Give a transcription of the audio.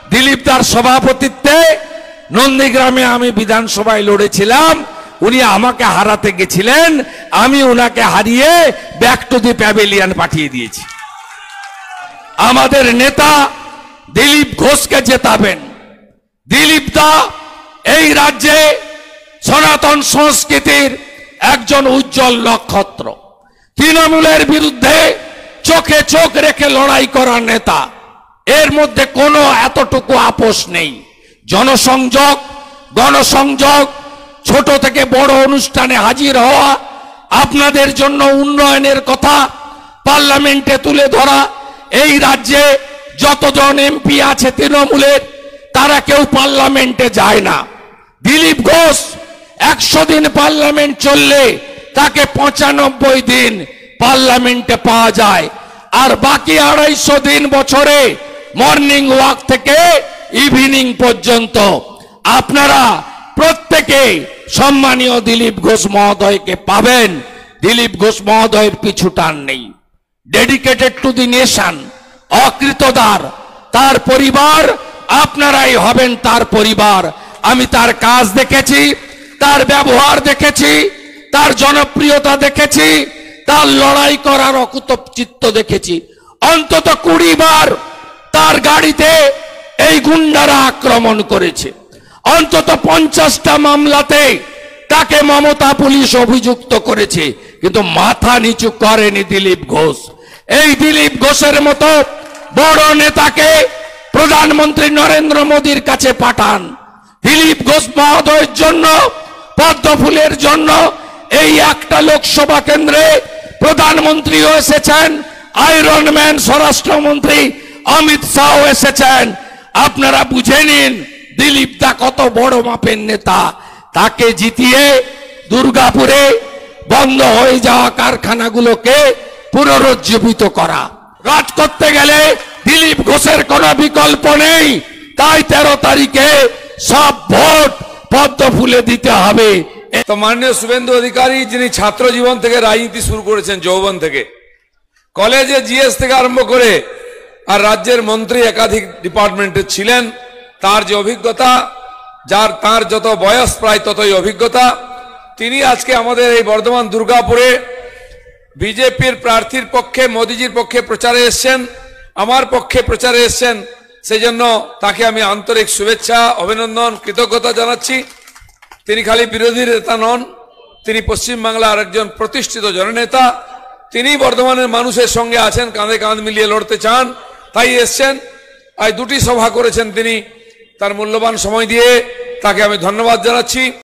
দিলীপ দার সভাপতিত্বে নন্দীগ্রামে আমি বিধানসভায় লড়েছিলাম, উনি আমাকে হারাতে গেছিলেন, আমি ওনাকে হারিয়ে ব্যাক টু দি প্যাভিলিয়ন পাঠিয়ে দিয়েছি। আমাদের নেতা দিলীপ ঘোষকে জেতাবেন। দিলীপ দা এই রাজ্যে সনাতন সংস্কৃতির একজন উজ্জ্বল নক্ষত্র, তৃণমূলের বিরুদ্ধে চোখে চোখ রেখে লড়াই করার নেতা, এর মধ্যে কোনো এতটুকু আপোষ নেই। জনসংযোগ, গণসংযোগ, ছোট থেকে বড় অনুষ্ঠানে হাজির হওয়া, আপনাদের জন্য উন্নয়নের কথা পার্লামেন্টে তুলে ধরা। এই রাজ্যে যতজন এমপি আছে তৃণমূলের, তারা কেউ পার্লামেন্টে যায় না। দিলীপ ঘোষ 100 দিন পার্লামেন্ট চললে তাকে 95 দিন পার্লামেন্টে পাওয়া যায়, আর বাকি 250 দিন বছরে মর্নিং ওয়াক থেকে ইভিনিং পর্যন্ত আপনারা প্রত্যেকে সম্মানীয় দিলীপ ঘোষ মহোদয়কে পাবেন। দিলীপ ঘোষ মহোদয়ের পিছু টান নেই, ডেডিকেটেড টু দি নেশন, অকৃতদার। তার পরিবার, আপনারাই হবেন তার পরিবার। আমি তার কাজ দেখেছি, তার ব্যবহার দেখেছি, তার জনপ্রিয়তা দেখেছি, তার লড়াই করার অকুতচিত্ত দেখেছি। অন্তত 20 বার তার গাড়িতে এই গুন্ডারা আক্রমণ করেছে। অন্তত 50টা মামলাতে তাকে মমতা পুলিশ অভিযুক্ত করেছে, কিন্তু মাথা নিচু করেনি দিলীপ ঘোষ। এই দিলীপ ঘোষের মতো বড় নেতাকে প্রধানমন্ত্রী নরেন্দ্র মোদীর কাছে পাঠান। দিলীপ ঘোষ মহোদয়ের জন্য, পদ্ম ফুলের জন্য এই একটা লোকসভা কেন্দ্রে প্রধানমন্ত্রীও এসেছেন, আয়রন ম্যান স্বরাষ্ট্রমন্ত্রী অমিত শাহ এসেছেন। আপনারা বুঝে নিন দিলীপ দা কত বড় মাপের নেতা। তাকে জিতিয়ে দুর্গাপুরে বন্ধ হয়ে যাওয়া কারখানাগুলোকে পুনরুজ্জীবিত করা, রাজ করতে গেলে দিলীপ ঘোষের কোনো বিকল্প নেই। তাই 13 তারিখে সব ভোট পদ্ম ফুলে দিতে হবে। তো মাননীয় শুভেন্দু অধিকারী, যিনি ছাত্র জীবন থেকে রাজনীতি শুরু করেছেন, যৌবন থেকে, কলেজে জিএস থেকে আরম্ভ করে আর রাজ্যের মন্ত্রী একাধিক ডিপার্টমেন্টে ছিলেন, তার যে অভিজ্ঞতা, তার যত বয়স প্রায় ততই অভিজ্ঞতা, তিনি আজকে আমাদের এই বর্ধমান দুর্গাপুরে বিজেপির প্রার্থীর পক্ষে, মোদিজির পক্ষে প্রচারে এসছেন, আমার পক্ষে প্রচারে এসছেন। সেই জন্য তাকে আমি আন্তরিক শুভেচ্ছা, অভিনন্দন, কৃতজ্ঞতা জানাচ্ছি। তিনি খালি বিরোধী নেতা নন, তিনি পশ্চিমবাংলার একজন প্রতিষ্ঠিত জননেতা। তিনি বর্ধমানের মানুষের সঙ্গে আছেন, কাঁধে কাঁধ মিলিয়ে লড়তে চান, তাই এসছেন। আজ 2টি সভা করেছেন তিনি, তার মূল্যবান সময় দিয়ে তাকে আমি ধন্যবাদ জানাচ্ছি।